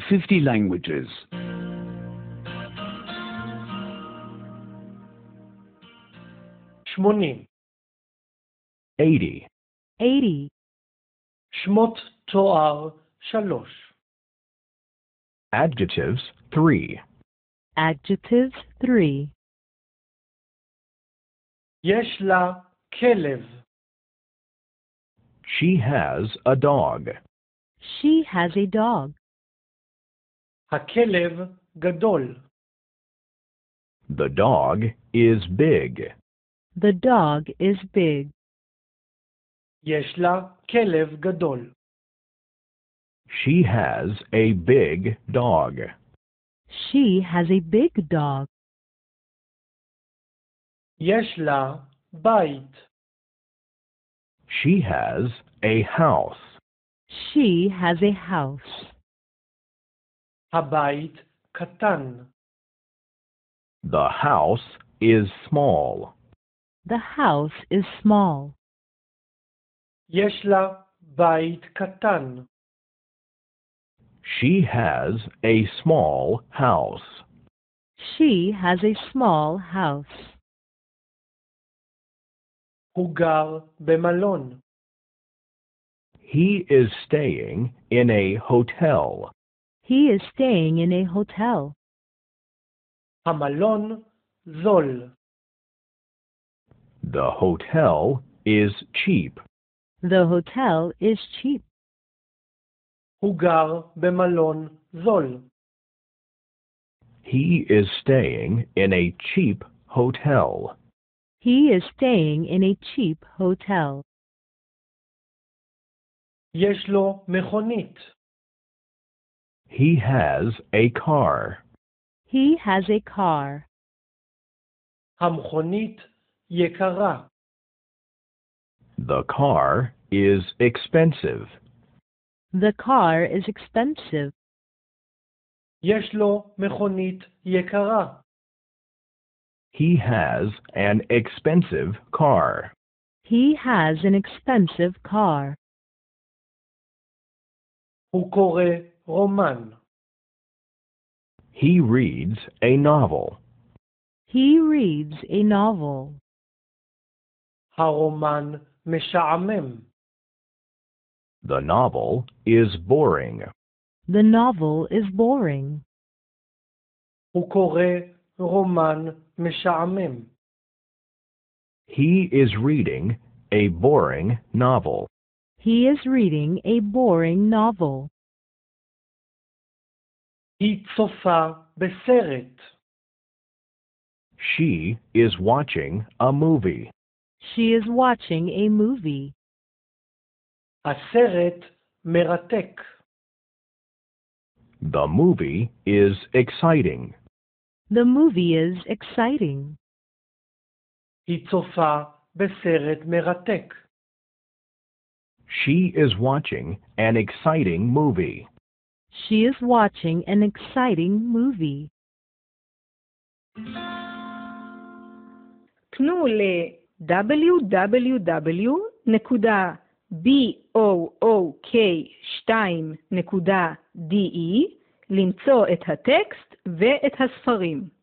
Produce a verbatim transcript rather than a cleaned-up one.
fifty languages. שמונים. eighty. eighty. שמות תואר שלוש. Adjectives three. Adjectives three. יש לה כלב. She has a dog. She has a dog. הכלב גדול. The dog is big. The dog is big. יש לה כלב גדול. She has a big dog. She has a big dog. יש לה בית. She has a house. She has a house. הבית קטן. The house is small. The house is small. יש לה בית קטן. She has a small house. She has a small house. הוא גר במלון. He is staying in a hotel. He is staying in a hotel. המלון זול. The hotel is cheap. The hotel is cheap. הוא גר במלון זול. He is staying in a cheap hotel. He is staying in a cheap hotel. יש לו מכונית. He has a car. He has a car. המכונית יקרה. The car is expensive. The car is expensive. יש לו מכונית יקרה. He has an expensive car. He has an expensive car. הוא קורא רומן. He reads a novel. He reads a novel. הרומן משעמם. The novel is boring. The novel is boring. הוא קורא רומן משעמם. He is reading a boring novel. He is reading a boring novel. היא צופה בסרט. She is watching a movie. She is watching a movie. הסרט מרתק. The movie is exciting. The movie is exciting. היא צופה בסרט מרתק. She is watching an exciting movie. She is watching an exciting movie. פנו ל-דאבליו דאבליו דאבליו נקודה בוק שתיים נקודה די למצוא את הטקסט ואת הספרים.